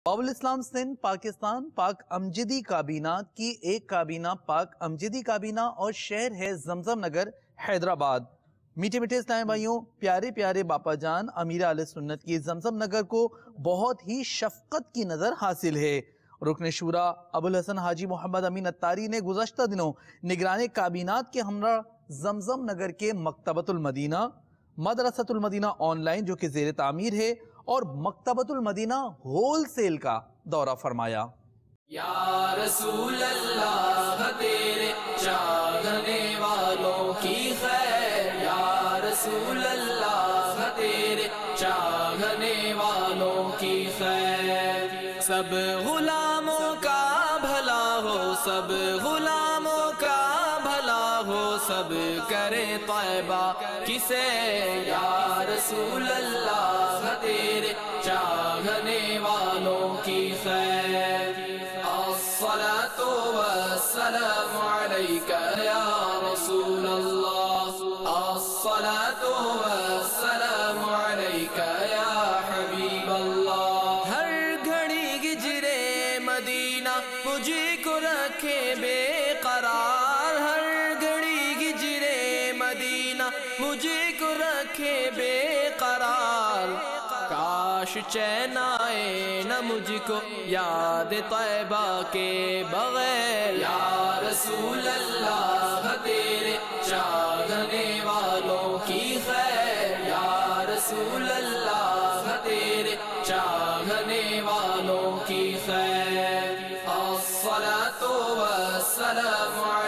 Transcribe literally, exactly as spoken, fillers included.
باب الاسلام سندھ پاکستان پاک امجدی کابینہ کی ایک کابینہ پاک امجدی کابینہ اور شہر ہے زمزم نگر حیدرآباد۔ میٹھے میٹھے اسلامی بھائیوں، پیارے پیارے باپا جان امیر اہل سنت کی زمزم نگر کو بہت ہی شفقت کی نظر حاصل ہے۔ رکن-e-شورا ابو الحسن حاجی محمد امین اتاری نے گزشتہ دنوں نگران کابینات کے ہمراہ زمزم نگر کے مکتبۃ-ال-مدینہ، مدرسۃ-ال-مدینہ آن لائن جو کہ زیر تعمیر ہے اور مکتبۃ-ال-مدینہ ہول سیل کا دورہ فرمایا۔ یا رسول اللہ تیرے چاہنے والوں کی خیر، یا رسول اللہ تیرے چاہنے والوں کی خیر، سب غلاموں کا بھلا ہو، سب غلاموں کا بھلا ہو، سب کرے طیبہ کسے، یا رسول اللہ تیرے چاہنے والوں کی خیر، الصلاة والسلام علیکہ یا رسول اللہ، الصلاة والسلام علیکہ یا حبیب اللہ، ہر گھڑی گجرے مدینہ مجھے کو رکھے بے قرار، ہر گھڑی گجرے مدینہ مجھے کو رکھے بے قرار، کاش چین آئے نہ مجھ کو یاد طیبہ کے بغیر، یا رسول اللہ تیرے چاہنے والوں کی خیر، یا رسول اللہ تیرے چاہنے والوں کی خیر، الصلاة والسلام